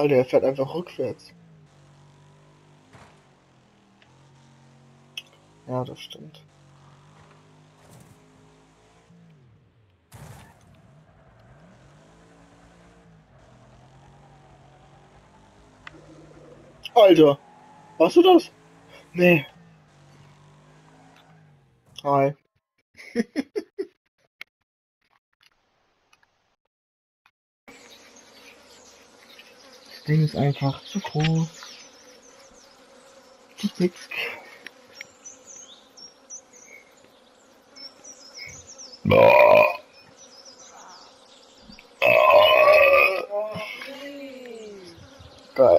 Alter, er fährt einfach rückwärts. Ja, das stimmt. Alter, warst du das? Nee. Hi. Das Ding ist einfach zu groß. Zu dick. Geil.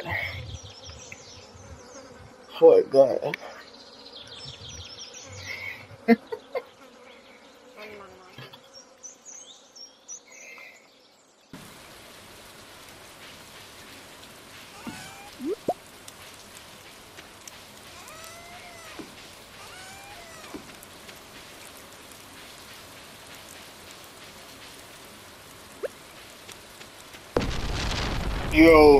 Voll geil. Yo.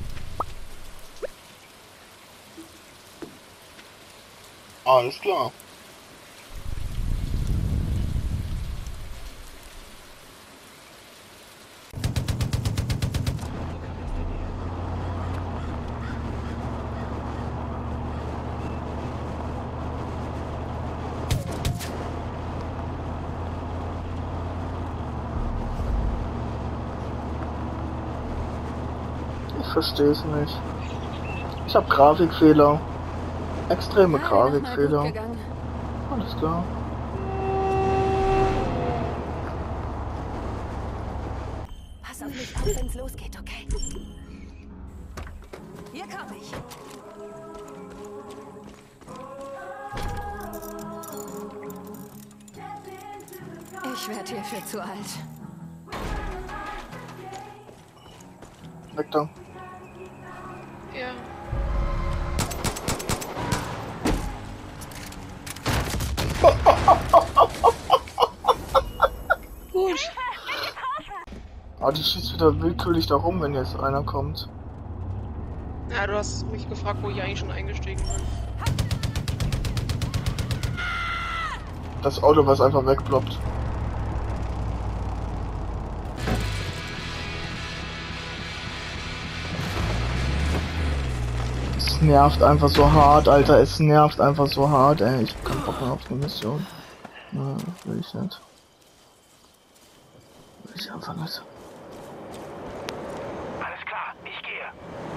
Alles klar. Ich verstehe es nicht. Ich habe Grafikfehler. Extreme Grafikfehler. Alles klar. Pass auf mich auf, wenn's losgeht, okay? Hier komm ich. Ich werde hierfür zu alt. Weg da. Ja. Gut. Ah, die schießt wieder willkürlich da rum, wenn jetzt einer kommt. Ja, du hast mich gefragt, wo ich eigentlich schon eingestiegen bin. Das Auto, was einfach wegploppt. Es nervt einfach so hart, Alter. Es nervt einfach so hart, ey. Ich hab keinen Bock mehr auf eine Mission. Na, will ich nicht. Will ich einfach nicht. Alles klar, ich gehe.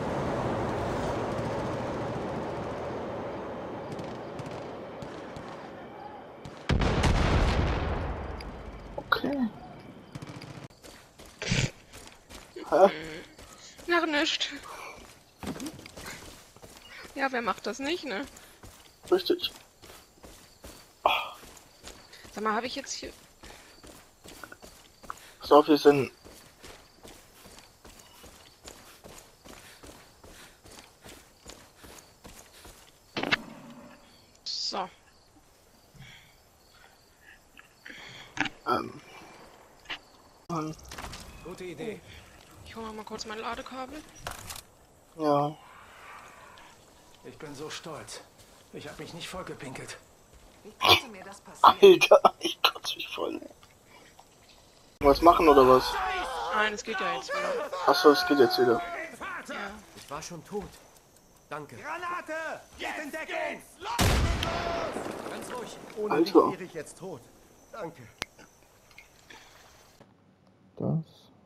Okay. Hä? Nach nichts. Ja, wer macht das nicht, ne? Richtig. Sag mal, habe ich jetzt hier... Pass auf, wir sind... So. Gute Idee. Ich hole mal kurz mein Ladekabel. Ja. Ich bin so stolz. Ich habe mich nicht vollgepinkelt. Wie konnte mir das passieren? Alter, ich kotze mich voll. Was machen oder was? Nein, es geht ja jetzt wieder. Achso, es geht jetzt wieder. Ja. Ich war schon tot. Danke. Granate! Geht in Deckung! Ganz ruhig. Ohne Alter. dich wäre ich jetzt tot. Danke. Das.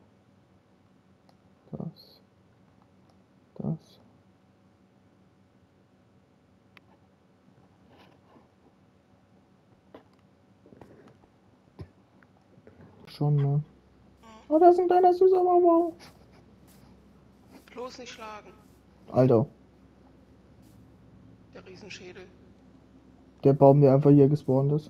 Schon, ne? Oh, da ist ein kleiner süßer Wow. Bloß nicht schlagen. Alter, Der Riesenschädel. der Baum, der einfach hier gespawnt ist.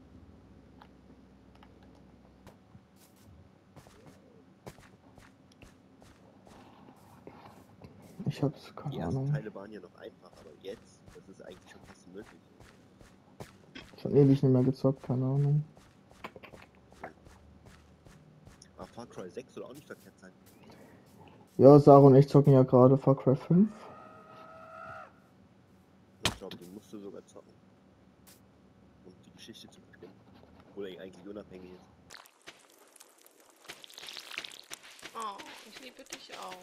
Ich hab's, Die keine ersten Ahnung. Teile waren ja noch einfach, aber jetzt, das ist eigentlich schon fast unmöglich. Schon ewig nicht mehr gezockt, keine Ahnung. Aber Far Cry 6 soll auch nicht verkehrt sein. Ja, Sarah und ich zocken ja gerade Far Cry 5. Ich glaube, den musst du sogar zocken. Um die Geschichte zu verstehen. Obwohl er eigentlich unabhängig ist. Oh, ich liebe dich auch.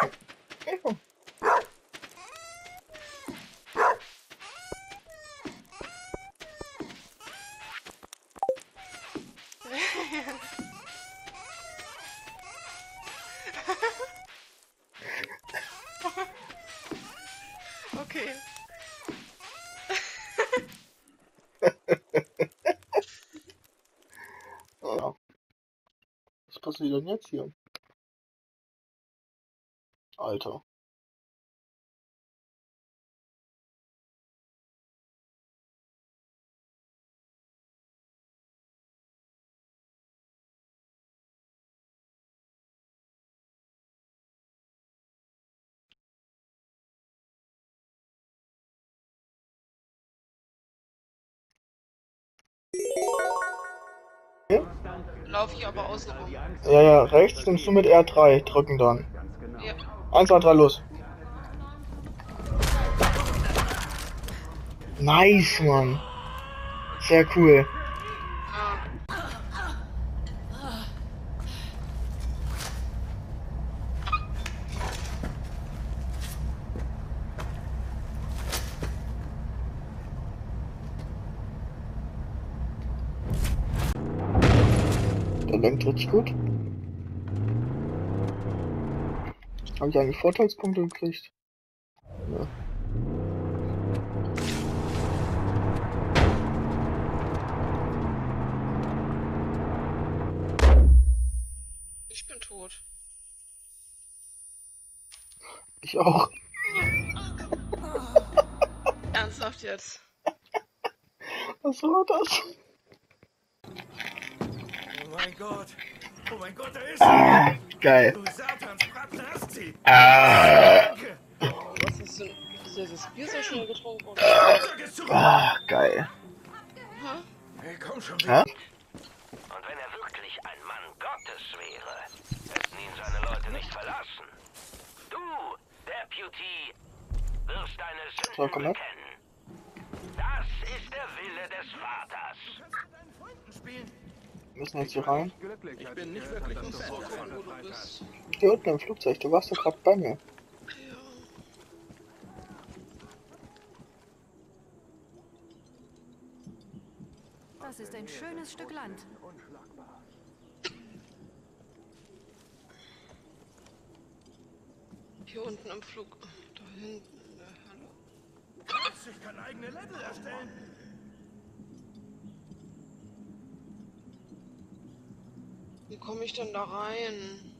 Okay. Ja. Was passiert denn jetzt hier? Alter. Laufe ich aber außen rum. Ja, rechts nimmst du mit R3, drücken dann. Ja. 1, 2, 3, los. Nice, Mann. Sehr cool. Der lenkt richtig gut. Habe ich eigentlich Vorteilspunkte gekriegt? Ja. Ich bin tot. Ich auch. Ernsthaft jetzt? Was war das? Oh mein Gott, da ist Ah, geil. Du Satans Bratnazi! Ah, Was ist denn? Ist das Bier so schnell getrunken? Oder? ah, geil. Hä? Hey, komm schon Hä? Und wenn er wirklich ein Mann Gottes wäre, hätten ihn seine Leute nicht verlassen. Du, Deputy, wirst deine So, komm Sünden her. bekennen. Das ist der Wille des Vaters. Wir müssen jetzt hier rein. Ich bin nicht wirklich ein Fan. Wo du bist. Hier unten im Flugzeug, du warst doch gerade bei mir. Ja. Das ist ein schönes Stück Land. Hier unten im Flug. Da hinten. Hallo. Ich kann eigene Level erstellen. Wie komme ich denn da rein?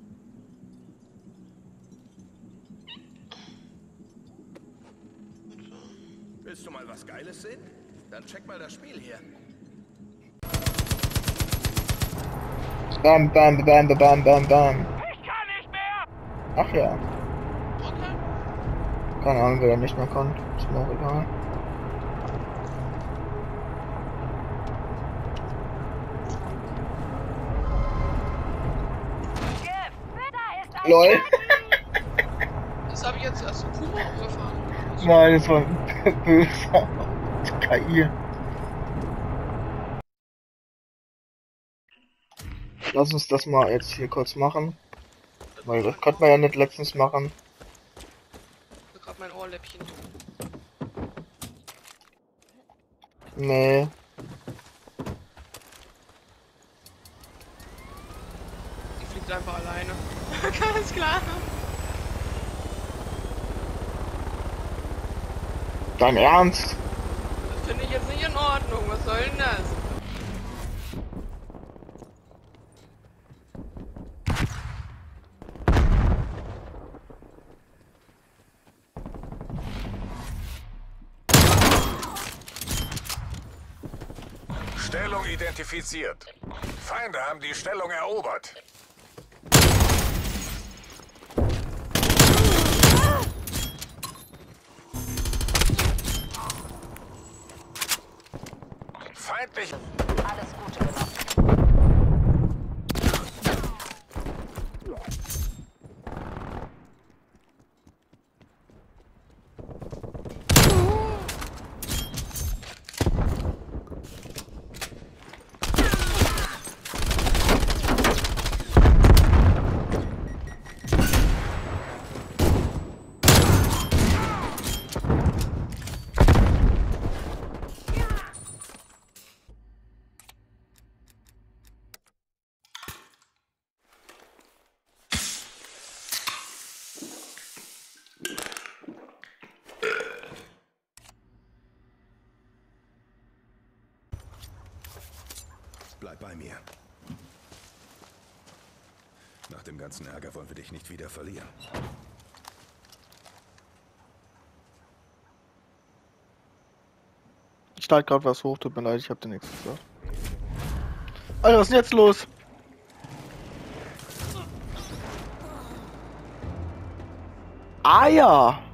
Willst du mal was Geiles sehen? Dann check mal das Spiel hier. Bam, bam, bam, bam, bam, bam. Ich kann nicht mehr! Ach ja. Okay. Keine Ahnung, wer da nicht mehr kann. Ist mir auch egal. LOL. Das habe ich jetzt erst in Kuba umgefahren. Nein, das war ein böser KI. Lass uns das mal jetzt hier kurz machen. Weil das konnte man ja nicht letztens machen. Ich hab grad mein Ohrläppchen. Nee. Die fliegt einfach alleine. Ganz klar. Dein Ernst? Das finde ich jetzt nicht in Ordnung. Was soll denn das? Stellung identifiziert. Feinde haben die Stellung erobert. Feindlich. Alles Gute gemacht. Bleib bei mir. Nach dem ganzen Ärger wollen wir dich nicht wieder verlieren. Ich lade gerade was hoch, tut mir leid, ich hab dir nichts gesagt. Alter, was ist denn jetzt los? Ah ja!